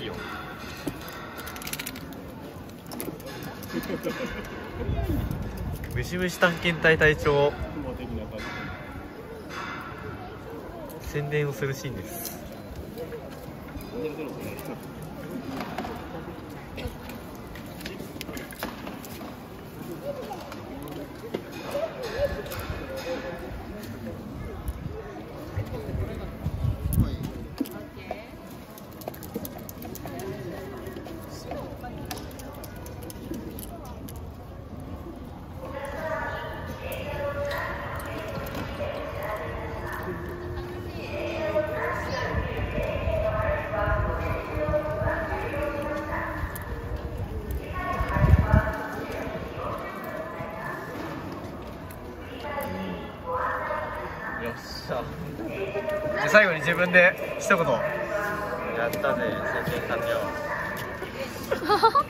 よ。ムシムシ探検隊隊長宣伝をするシーンです。 よっしゃ。 で最後に自分で一言。 やったね、宣伝完了。